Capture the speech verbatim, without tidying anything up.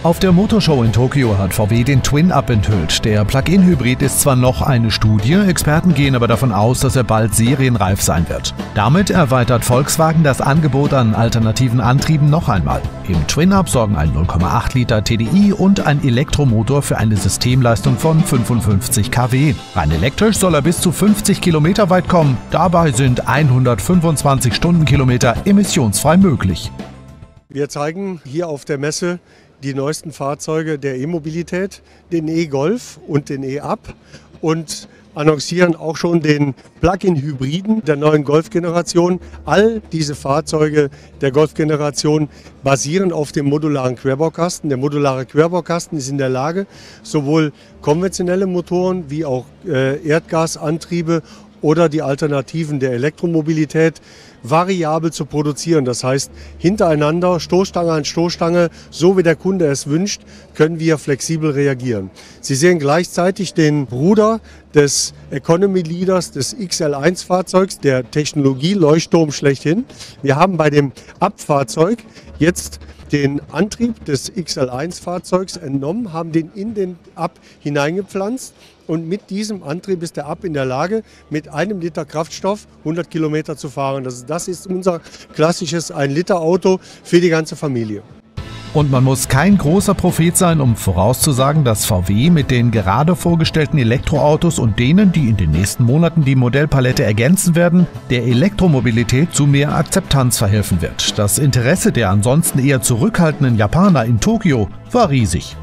Auf der Motorshow in Tokio hat V W den Twin-Up enthüllt. Der Plug-in-Hybrid ist zwar noch eine Studie, Experten gehen aber davon aus, dass er bald serienreif sein wird. Damit erweitert Volkswagen das Angebot an alternativen Antrieben noch einmal. Im Twin-Up sorgen ein null Komma acht Liter T D I und ein Elektromotor für eine Systemleistung von fünfundfünfzig Kilowatt. Rein elektrisch soll er bis zu fünfzig Kilometer weit kommen. Dabei sind hundertfünfundzwanzig Stundenkilometer emissionsfrei möglich. Wir zeigen hier auf der Messe die neuesten Fahrzeuge der E-Mobilität, den E-Golf und den E-Up und annoncieren auch schon den Plug-in-Hybriden der neuen Golf-Generation. All diese Fahrzeuge der Golf-Generation basieren auf dem modularen Querbaukasten. Der modulare Querbaukasten ist in der Lage, sowohl konventionelle Motoren wie auch äh, Erdgasantriebe oder die Alternativen der Elektromobilität variabel zu produzieren. Das heißt, hintereinander, Stoßstange an Stoßstange, so wie der Kunde es wünscht, können wir flexibel reagieren. Sie sehen gleichzeitig den Bruder des Economy Leaders des X L eins Fahrzeugs, der Technologie-Leuchtturm schlechthin. Wir haben bei dem Up-Fahrzeug jetzt den Antrieb des X L eins Fahrzeugs entnommen, haben den in den Up hineingepflanzt und mit diesem Antrieb ist der Up in der Lage, mit einem Liter Kraftstoff hundert Kilometer zu fahren. Das, das ist unser klassisches ein Liter Auto für die ganze Familie. Und man muss kein großer Prophet sein, um vorauszusagen, dass V W mit den gerade vorgestellten Elektroautos und denen, die in den nächsten Monaten die Modellpalette ergänzen werden, der Elektromobilität zu mehr Akzeptanz verhelfen wird. Das Interesse der ansonsten eher zurückhaltenden Japaner in Tokio war riesig.